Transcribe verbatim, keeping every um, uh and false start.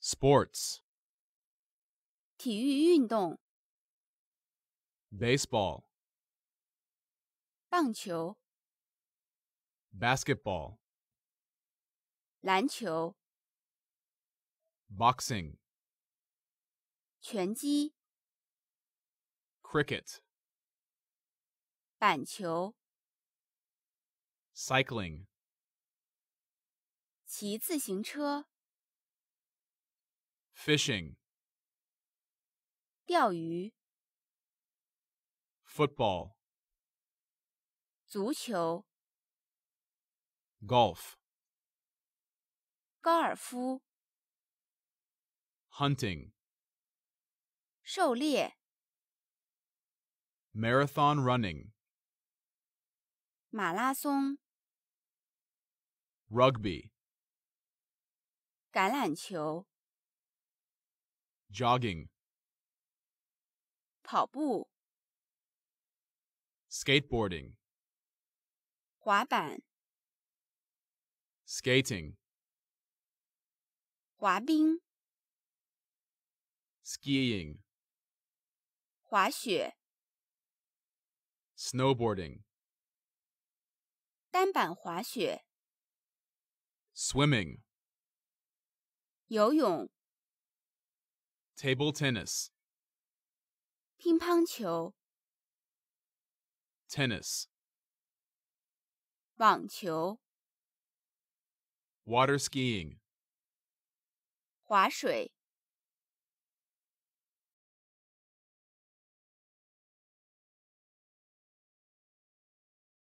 Sports. 体育运动， Baseball. 棒球、 Basketball. 篮球、 Boxing. 拳击、 Cricket. 板球、 Cycling. 骑自行车、 Fishing. 钓鱼、 Football. 足球、 Golf. 高尔夫、 Hunting. 狩猎、 Marathon running. 马拉松、 Rugby. 橄榄球、 Jogging. 跑步、 Skateboarding. 滑板、 Skating. 滑冰、 Skiing. 滑雪、 Snowboarding. 单板滑雪、 Swimming. 游泳、 Table tennis. 乒乓球、 Tennis. 网球、 Water skiing. 划水。